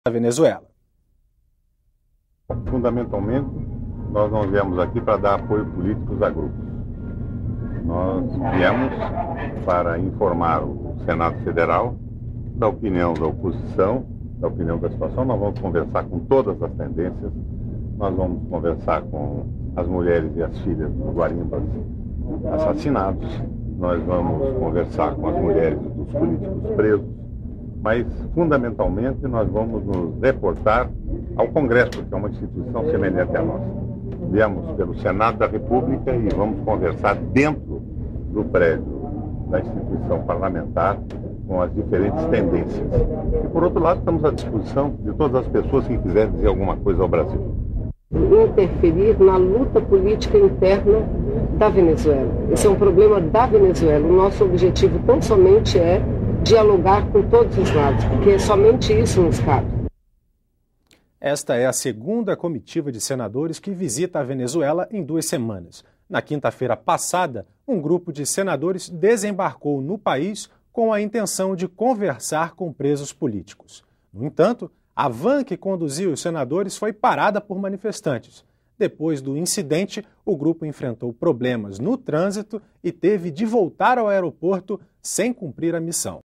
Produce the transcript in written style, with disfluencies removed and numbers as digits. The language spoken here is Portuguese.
da Venezuela. Fundamentalmente, nós não viemos aqui para dar apoio político a grupos. Nós viemos para informar o Senado Federal da opinião da oposição, da opinião da situação. Nós vamos conversar com todas as tendências, nós vamos conversar com as mulheres e as filhas dos guarimbas assassinados, nós vamos conversar com as mulheres dos políticos presos, mas, fundamentalmente, nós vamos nos reportar ao Congresso, que é uma instituição semelhante à nossa. Viemos pelo Senado da República e vamos conversar dentro do prédio da instituição parlamentar com as diferentes tendências. E, por outro lado, estamos à disposição de todas as pessoas que quiserem dizer alguma coisa ao Brasil. Interferir na luta política interna da Venezuela. Esse é um problema da Venezuela. O nosso objetivo tão somente é dialogar com todos os lados, porque somente isso nos cabe. Esta é a segunda comitiva de senadores que visita a Venezuela em 2 semanas. Na quinta-feira passada, um grupo de senadores desembarcou no país com a intenção de conversar com presos políticos. No entanto, a van que conduziu os senadores foi parada por manifestantes. Depois do incidente, o grupo enfrentou problemas no trânsito e teve de voltar ao aeroporto sem cumprir a missão.